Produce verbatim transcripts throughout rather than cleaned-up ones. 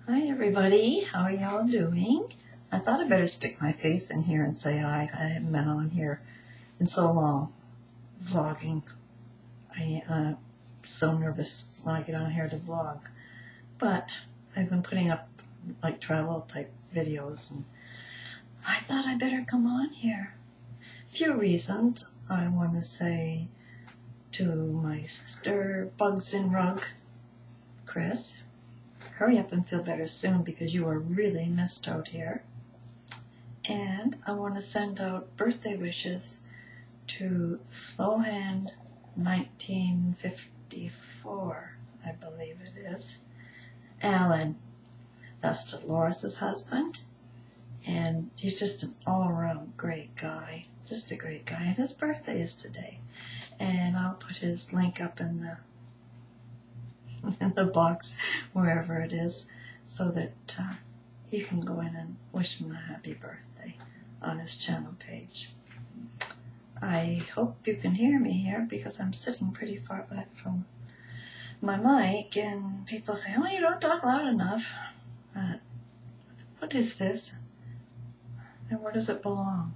Hi everybody, how are y'all doing? I thought I'd better stick my face in here and say hi. I haven't been on here in so long, vlogging. I, uh, so nervous when I get on here to vlog. But I've been putting up like travel type videos and I thought I'd better come on here. A few reasons. I want to say to my sister Bugs and Rug, Chris, hurry up and feel better soon because you are really missed out here. And I want to send out birthday wishes to Slowhand nineteen fifty-four, I believe it is. Alan, that's Dolores' husband. And he's just an all-around great guy. Just a great guy. And his birthday is today. And I'll put his link up in the in the box, wherever it is, so that uh, you can go in and wish him a happy birthday on his channel page. I hope you can hear me here because I'm sitting pretty far back from my mic and people say, oh, you don't talk loud enough. Uh, what is this? And where does it belong?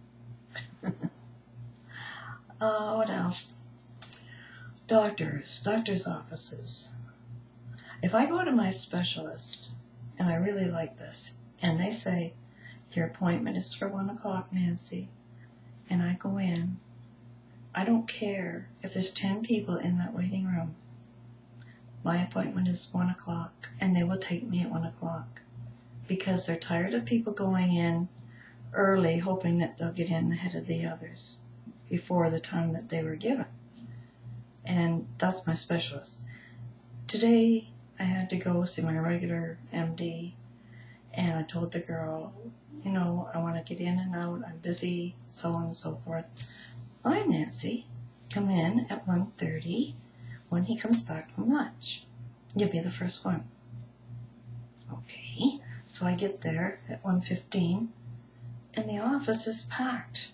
uh, what else? Doctors, doctors' offices. If I go to my specialist, and I really like this, and they say, your appointment is for one o'clock, Nancy, and I go in, I don't care if there's ten people in that waiting room. My appointment is one o'clock, and they will take me at one o'clock, because they're tired of people going in early, hoping that they'll get in ahead of the others before the time that they were given. And that's my specialist. Today, I had to go see my regular M D, and I told the girl, you know, I want to get in and out, I'm busy, so on and so forth. Fine, Nancy, come in at one thirty when he comes back from lunch. You'll be the first one. Okay, so I get there at one fifteen, and the office is packed.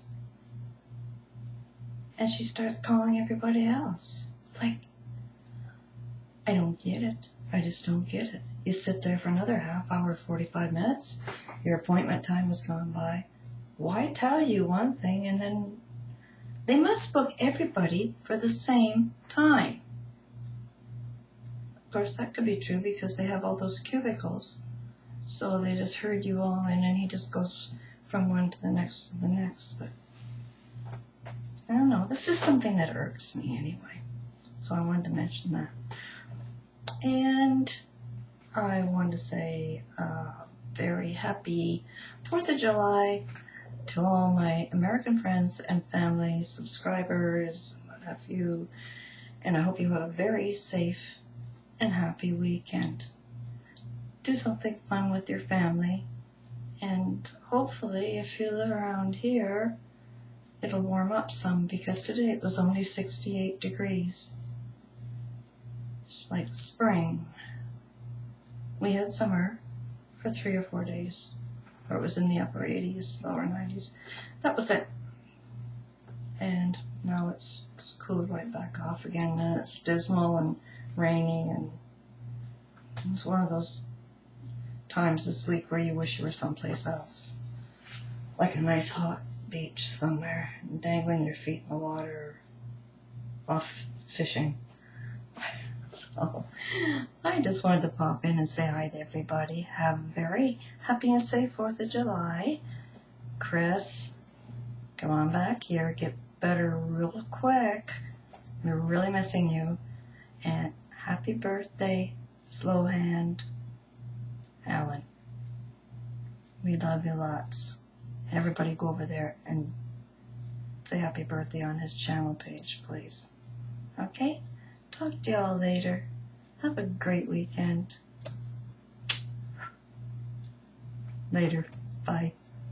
And she starts calling everybody else. Like, I don't get it. I just don't get it. You sit there for another half hour, forty-five minutes. Your appointment time has gone by. Why tell you one thing and then they must book everybody for the same time? Of course, that could be true because they have all those cubicles. So they just herd you all in and he just goes from one to the next to the next. But I don't know. This is something that irks me anyway. So I wanted to mention that. And I want to say uh, very happy fourth of July to all my American friends and family, subscribers, what have you. And I hope you have a very safe and happy weekend. Do something fun with your family. And hopefully, if you live around here, it'll warm up some because today it was only sixty-eight degrees. It's like spring. We had summer for three or four days, or it was in the upper eighties, lower nineties. That was it. And now it's, it's cooled right back off again, and it's dismal and rainy, and it's one of those times this week where you wish you were someplace else, like a nice hot beach somewhere, and dangling your feet in the water, off fishing. So, I just wanted to pop in and say hi to everybody. Have a very happy and safe fourth of July. Chris, come on back here. Get better real quick. We're really missing you. And happy birthday, Slowhand Alan. We love you lots. Everybody go over there and say happy birthday on his channel page, please. Okay? Talk to y'all later. Have a great weekend. Later. Bye.